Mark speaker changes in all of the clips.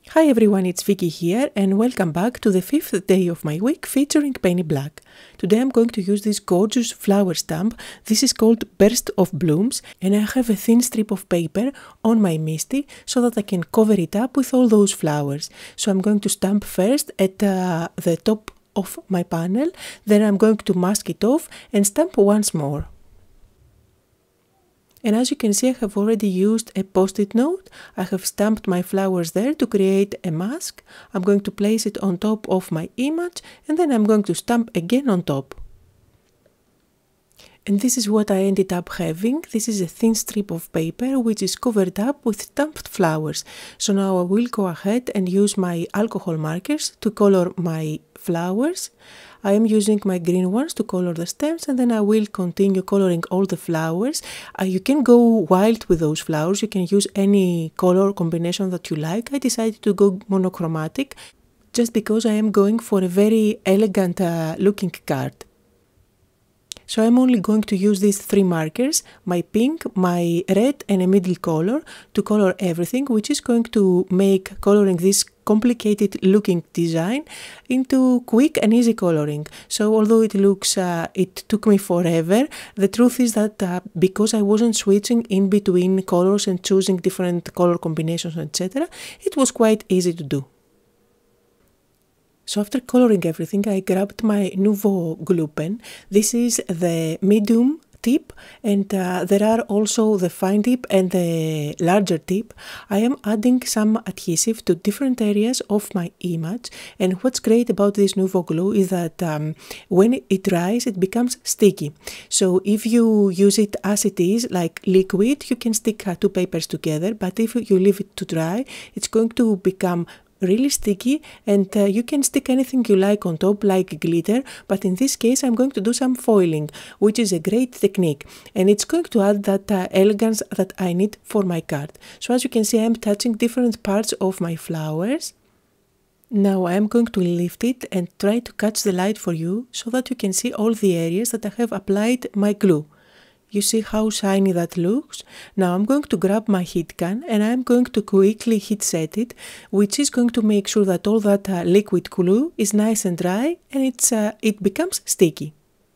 Speaker 1: Hi everyone, it's Vicky here and welcome back to the 5th day of my week featuring Penny Black. Today I'm going to use this gorgeous flower stamp. This is called Burst of Blooms and I have a thin strip of paper on my Misty so that I can cover it up with all those flowers. So I'm going to stamp first at the top of my panel, then I'm going to mask it off and stamp once more. And as you can see, I have already used a post-it note. I have stamped my flowers there to create a mask. I'm going to place it on top of my image and then I'm going to stamp again on top. And this is what I ended up having. This is a thin strip of paper which is covered up with stamped flowers. So now I will go ahead and use my alcohol markers to color my flowers. I am using my green ones to color the stems and then I will continue coloring all the flowers. You can go wild with those flowers, you can use any color combination that you like. I decided to go monochromatic just because I am going for a very elegant looking card. So I'm only going to use these three markers, my pink, my red and a middle color to color everything, which is going to make coloring this complicated looking design into quick and easy coloring. So although it took me forever, the truth is that because I wasn't switching in between colors and choosing different color combinations, etc., it was quite easy to do. So after coloring everything, I grabbed my Nuvo glue pen. This is the medium tip and there are also the fine tip and the larger tip. I am adding some adhesive to different areas of my image, and what's great about this Nuvo glue is that when it dries it becomes sticky. So if you use it as it is, like liquid, you can stick two papers together, but if you leave it to dry, it's going to become really sticky and you can stick anything you like on top, like glitter, but in this case I'm going to do some foiling, which is a great technique and it's going to add that elegance that I need for my card. So as you can see, I'm touching different parts of my flowers. Now I'm going to lift it and try to catch the light for you so that you can see all the areas that I have applied my glue. You see how shiny that looks? Now I'm going to grab my heat gun and I'm going to quickly heat set it, which is going to make sure that all that liquid glue is nice and dry and it becomes sticky.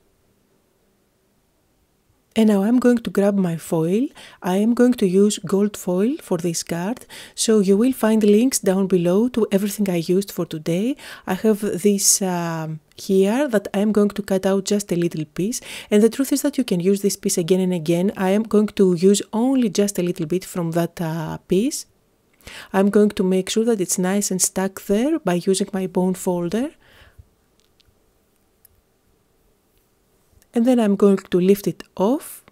Speaker 1: And now I'm going to grab my foil. I am going to use gold foil for this card, so you will find links down below to everything I used for today. I have this here that I'm going to cut out just a little piece, and the truth is that you can use this piece again and again. I am going to use only just a little bit from that piece. I'm going to make sure that it's nice and stuck there by using my bone folder. And then I'm going to lift it off.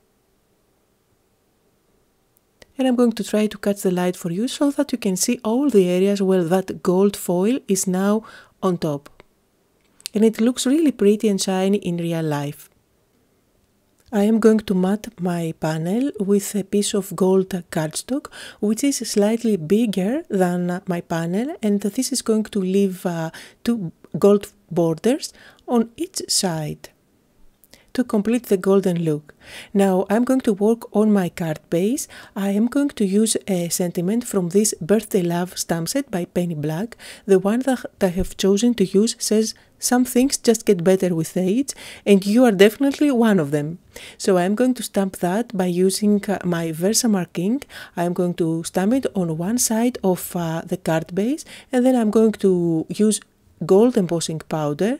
Speaker 1: And I'm going to try to catch the light for you so that you can see all the areas where that gold foil is now on top. And it looks really pretty and shiny in real life. I am going to mat my panel with a piece of gold cardstock, which is slightly bigger than my panel, and this is going to leave two gold borders on each side to complete the golden look. Now I'm going to work on my card base. I am going to use a sentiment from this Birthday Love stamp set by Penny Black. The one that I have chosen to use says, "Some things just get better with age," and you are definitely one of them. So I'm going to stamp that by using my Versamark ink. I'm going to stamp it on one side of the card base, and then I'm going to use gold embossing powder,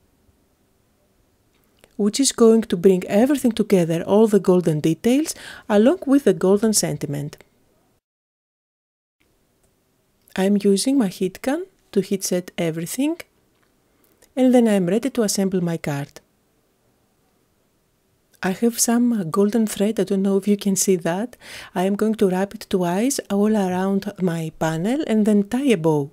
Speaker 1: which is going to bring everything together, all the golden details, along with the golden sentiment. I'm using my heat gun to heat set everything, and then I'm ready to assemble my card. I have some golden thread, I don't know if you can see that. I am going to wrap it twice all around my panel and then tie a bow.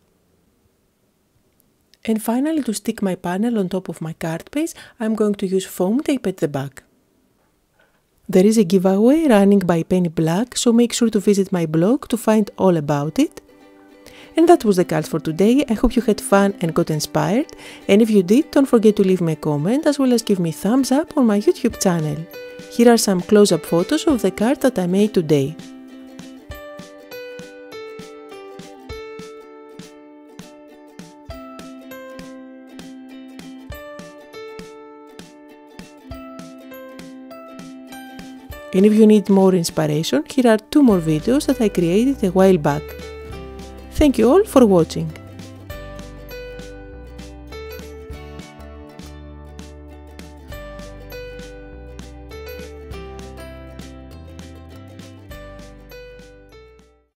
Speaker 1: And finally, to stick my panel on top of my card base, I'm going to use foam tape at the back. There is a giveaway running by Penny Black, so make sure to visit my blog to find all about it. And that was the card for today. I hope you had fun and got inspired. And if you did, don't forget to leave me a comment as well as give me thumbs up on my YouTube channel. Here are some close-up photos of the card that I made today. And if you need more inspiration, here are 2 more videos that I created a while back. Thank you all for watching.